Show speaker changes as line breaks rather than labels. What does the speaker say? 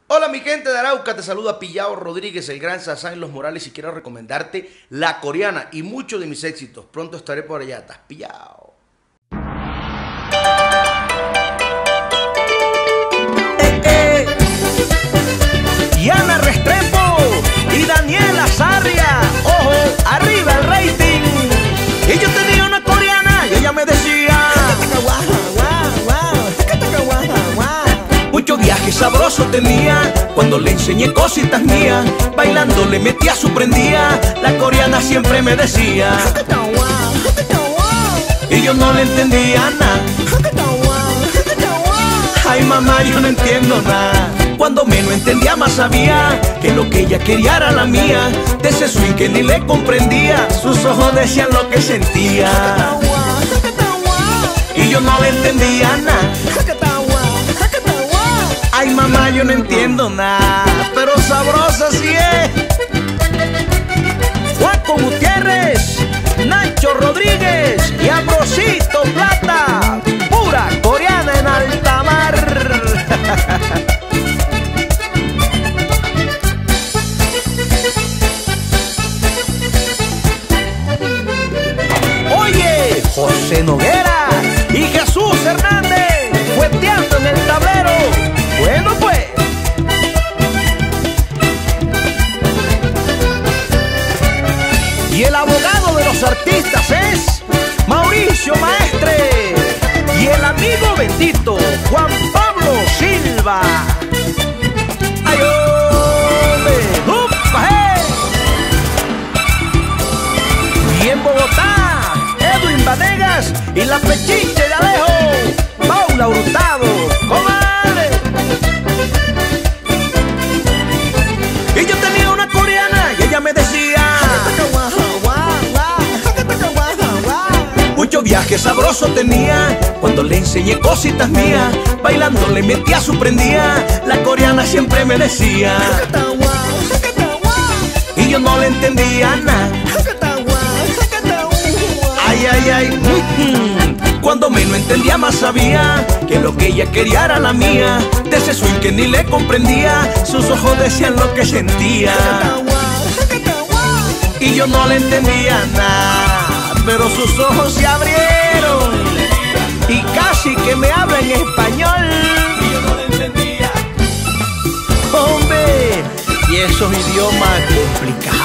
Hola mi gente de Arauca, te saluda Pillao Rodríguez, el gran Sasán y Los Morales, y quiero recomendarte La Coreana y muchos de mis éxitos. Pronto estaré por allá, estás pillao.
Yana Restrepo y Daniela Sarria, ojo, arriba el rating. Y yo tenía una coreana y ella me decía muchos viajes sabrosos tenía. Cuando le enseñé cositas mías, bailando le metía su prendía. La coreana siempre me decía y yo no le entendía nada. Ay mamá, yo no entiendo nada. Cuando menos entendía más sabía que lo que ella quería era la mía. De ese swing que ni le comprendía, sus ojos decían lo que sentía y yo no le entendía nada. Ay mamá, yo no entiendo nada, pero sabrosa sí es. Juaco Gutiérrez, Nacho Rodríguez y Ambrosito Plata, pura coreana en alta mar. Oye, José Noguera y Jesús Hernández, fueteando en el tablero. Bueno pues, y el abogado de los artistas es Mauricio Maestre, y el amigo bendito Juan Pablo Silva. ¡Ay, hombre! ¡Upa, Y en Bogotá, Edwin Vanegas y la Pechinche de Alejo, Paula Hurtado, comadre. Y yo tenía una coreana y ella me decía muchos viajes sabrosos tenía. Cuando le enseñé cositas mías, bailando le metía su prendía. La coreana siempre me decía y yo no le entendía nada. Ay, ay, ay. Cuando menos entendía más sabía que lo que ella quería era la mía. De ese swing que ni le comprendía, sus ojos decían lo que sentía y yo no le entendía nada, pero sus ojos se abrieron y casi que me habla en español. Y yo no le entendía. Hombre, y esos idiomas complicados.